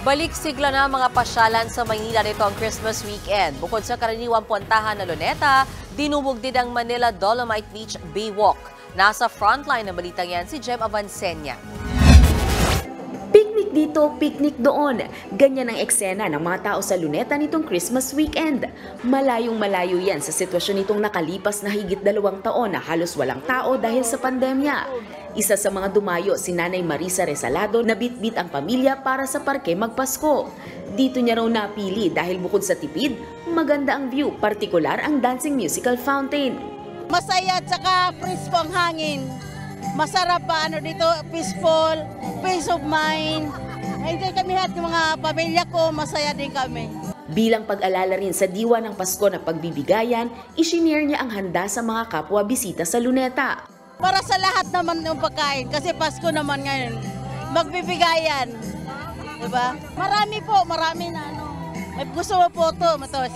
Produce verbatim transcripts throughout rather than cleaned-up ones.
Balik sigla na mga pasyalan sa Maynila nitong Christmas weekend. Bukod sa karaniwang puntahan na Luneta, dinumog din ang Manila Dolomite Beach Baywalk. Nasa frontline ng balitang yan si Jem Avancenia. Picnic dito, picnic doon. Ganyan ang eksena ng mga tao sa Luneta nitong Christmas weekend. Malayong malayo yan sa sitwasyon nitong nakalipas na higit dalawang taon na halos walang tao dahil sa pandemya. Isa sa mga dumayo si Nanay Marisa Resalado na bitbit ang pamilya para sa parke magpasko. Dito niya raw napili dahil bukod sa tipid, maganda ang view, partikular ang dancing musical fountain. Masaya at saka fresh po ang hangin. Masarap pa ano dito, peaceful, peace of mind. Enjoy kami lahat ng mga pamilya ko, masaya din kami. Bilang pag-alala rin sa diwa ng Pasko na pagbibigayan, isinare niya ang handa sa mga kapwa bisita sa Luneta. Para sa lahat naman ng pagkain, kasi Pasko naman ngayon, magbibigayan. Diba? Marami po, marami na ano. May gusto mo po ito, matos.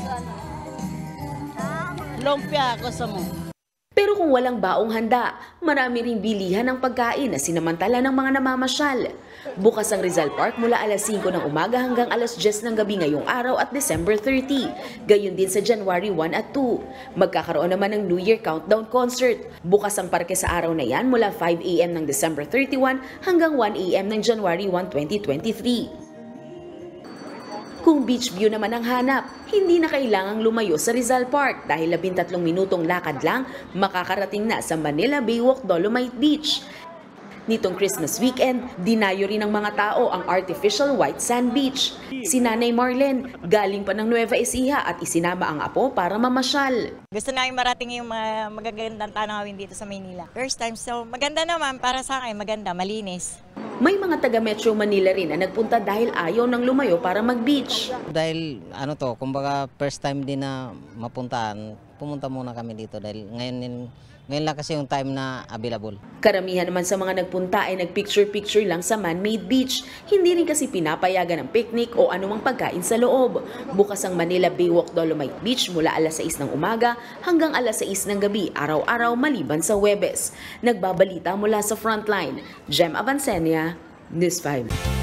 Lumpia, gusto mo. Pero kung walang baong handa, marami ring bilihan ng pagkain na sinamantala ng mga namamasyal. Bukas ang Rizal Park mula alas singko ng umaga hanggang alas diyes ng gabi ngayong araw at December thirty. Gayon din sa January one at two. Magkakaroon naman ng New Year Countdown Concert. Bukas ang parke sa araw na yan mula five a m ng December thirty-one hanggang one a m ng January one, twenty twenty-three. Kung beach view naman ang hanap, hindi na kailangang lumayo sa Rizal Park dahil labintatlong minutong lakad lang makakarating na sa Manila Baywalk Dolomite Beach. Nitong Christmas weekend, dinayo rin ng mga tao ang artificial white sand beach. Si Nanay Marlene, galing pa ng Nueva Ecija at isinama ang apo para mamasyal. Gusto namin marating yung mga magagandang tanawin dito sa Maynila. First time, so maganda naman para sa akin, maganda, malinis. May mga taga Metro Manila rin na nagpunta dahil ayaw ng lumayo para mag-beach. Dahil ano to, kumbaga first time din na mapuntahan, pumunta muna kami dito dahil ngayon, ngayon lang kasi yung time na available. Karamihan naman sa mga nagpunta ay nagpicture-picture lang sa man-made beach. Hindi rin kasi pinapayagan ng picnic o anumang pagkain sa loob. Bukas ang Manila Baywalk Dolomite Beach mula alas sais ng umaga hanggang alas sais ng gabi, araw-araw maliban sa Huwebes. Nagbabalita mula sa frontline, Jem Avancenia, News five.